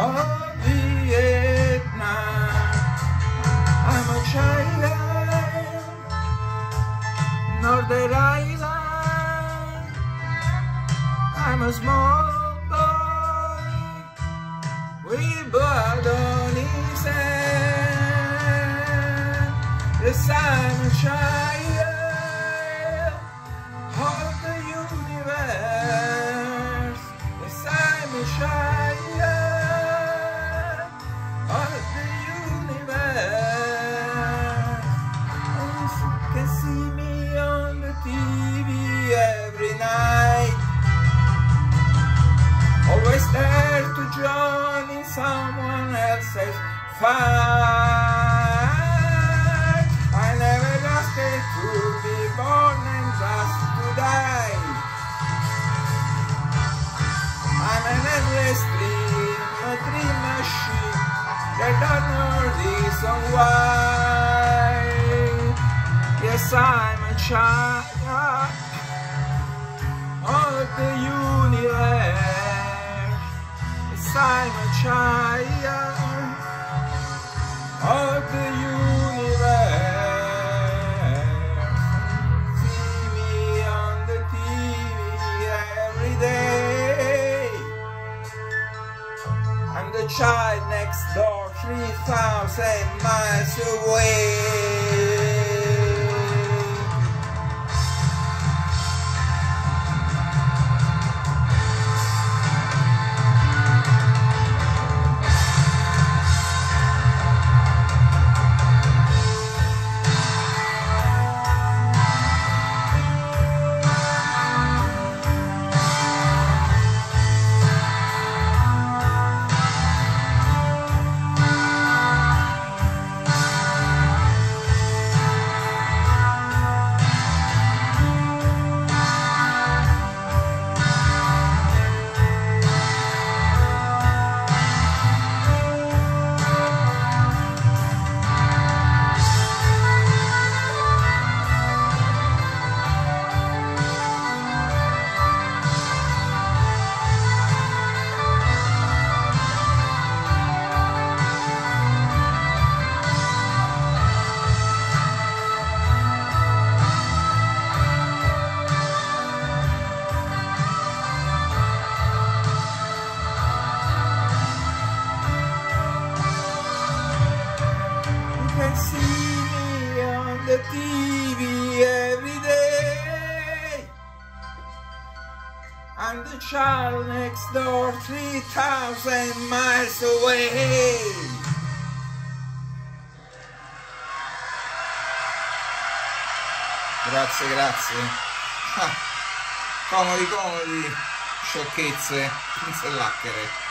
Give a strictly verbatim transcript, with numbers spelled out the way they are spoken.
of Vietnam. I'm a child, Northern Island. I'm a small boy with blood on his hand. Yes, I'm a child of the universe. Yes, I'm a child of the universe. And you can see me on the T V every night, always there to join in someone else's fight. I never asked to be born and just to die. I'm an endless dream, a dream machine that don't know reason why. Yes, I'm a child of the universe. Yes, I'm a child of the universe. See me on the T V every day. I'm the child next door, three thousand miles away. See me on the T V every day. I'm the child next door, three thousand miles away. Grazie, grazie. Ah, comodi, comodi, sciocchezze, pinzellacchere.